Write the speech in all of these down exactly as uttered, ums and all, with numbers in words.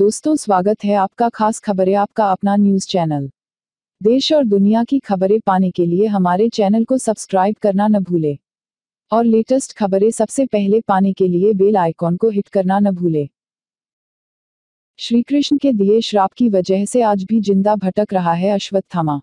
दोस्तों, स्वागत है आपका खास खबरें आपका अपना न्यूज़ चैनल। देश और दुनिया की खबरें पाने के लिए हमारे चैनल को सब्सक्राइब करना न भूलें और लेटेस्ट खबरें सबसे पहले पाने के लिए बेल आइकॉन को हिट करना न भूलें। श्री कृष्ण के दिए श्राप की वजह से आज भी जिंदा भटक रहा है अश्वत्थामा।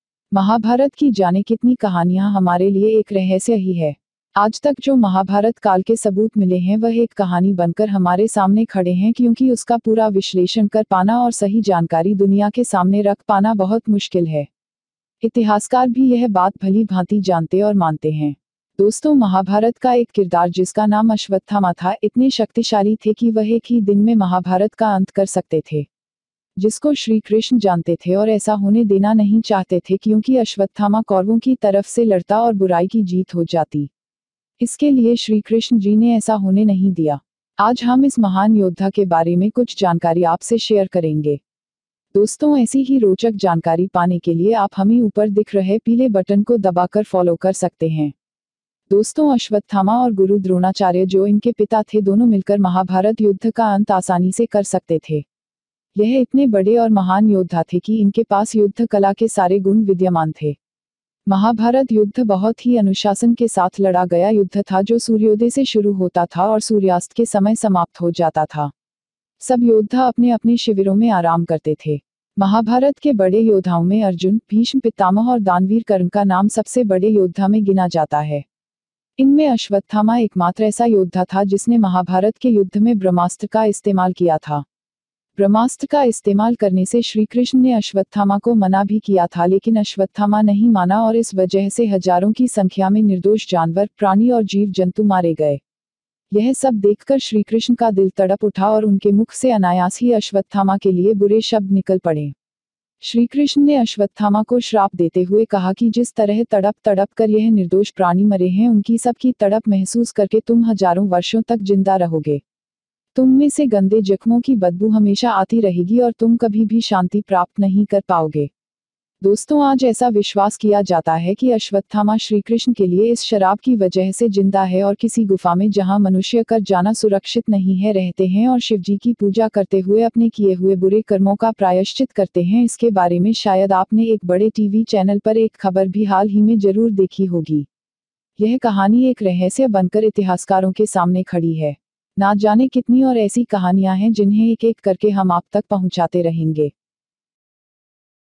महाभारत की जाने कितनी कहानियां हमारे लिए एक रहस्य ही है। आज तक जो महाभारत काल के सबूत मिले हैं वह एक कहानी बनकर हमारे सामने खड़े हैं, क्योंकि उसका पूरा विश्लेषण कर पाना और सही जानकारी दुनिया के सामने रख पाना बहुत मुश्किल है। इतिहासकार भी यह बात भली भांति जानते और मानते हैं। दोस्तों, महाभारत का एक किरदार जिसका नाम अश्वत्थामा था, इतने शक्तिशाली थे कि वह एक ही दिन में महाभारत का अंत कर सकते थे, जिसको श्री कृष्ण जानते थे और ऐसा होने देना नहीं चाहते थे, क्योंकि अश्वत्थामा कौरवों की तरफ से लड़ता और बुराई की जीत हो जाती। इसके लिए श्री कृष्ण जी ने ऐसा होने नहीं दिया। आज हम इस महान योद्धा के बारे में कुछ जानकारी आपसे शेयर करेंगे। दोस्तों, ऐसी ही रोचक जानकारी पाने के लिए आप हमें ऊपर दिख रहे पीले बटन को दबाकर फॉलो कर सकते हैं। दोस्तों, अश्वत्थामा और गुरु द्रोणाचार्य जो इनके पिता थे, दोनों मिलकर महाभारत युद्ध का अंत आसानी से कर सकते थे। यह इतने बड़े और महान योद्धा थे कि इनके पास युद्ध कला के सारे गुण विद्यमान थे। महाभारत युद्ध बहुत ही अनुशासन के साथ लड़ा गया युद्ध था, जो सूर्योदय से शुरू होता था और सूर्यास्त के समय समाप्त हो जाता था। सब योद्धा अपने अपने शिविरों में आराम करते थे। महाभारत के बड़े योद्धाओं में अर्जुन, भीष्म पितामह और दानवीर कर्ण का नाम सबसे बड़े योद्धा में गिना जाता है। इनमें अश्वत्थामा एकमात्र ऐसा योद्धा था जिसने महाभारत के युद्ध में ब्रह्मास्त्र का इस्तेमाल किया था। ब्रह्मास्त्र का इस्तेमाल करने से श्री कृष्ण ने अश्वत्थामा को मना भी किया था, लेकिन अश्वत्थामा नहीं माना और इस वजह से हजारों की संख्या में निर्दोष जानवर, प्राणी और जीव जंतु मारे गए। यह सब देखकर श्री कृष्ण का दिल तड़प उठा और उनके मुख से अनायास ही अश्वत्थामा के लिए बुरे शब्द निकल पड़े। श्री कृष्ण ने अश्वत्थामा को श्राप देते हुए कहा कि जिस तरह तड़प तड़प कर यह निर्दोष प्राणी मरे हैं, उनकी सबकी तड़प महसूस करके तुम हजारों वर्षों तक जिंदा रहोगे। तुम में से गंदे जख्मों की बदबू हमेशा आती रहेगी और तुम कभी भी शांति प्राप्त नहीं कर पाओगे। दोस्तों, आज ऐसा विश्वास किया जाता है कि अश्वत्थामा श्री कृष्ण के लिए इस शराब की वजह से जिंदा है और किसी गुफा में, जहां मनुष्य कर जाना सुरक्षित नहीं है, रहते हैं और शिवजी की पूजा करते हुए अपने किए हुए बुरे कर्मों का प्रायश्चित करते हैं। इसके बारे में शायद आपने एक बड़े टीवी चैनल पर एक खबर भी हाल ही में जरूर देखी होगी। यह कहानी एक रहस्य बनकर इतिहासकारों के सामने खड़ी है। ना जाने कितनी और ऐसी कहानियां हैं जिन्हें एक एक करके हम आप तक पहुंचाते रहेंगे।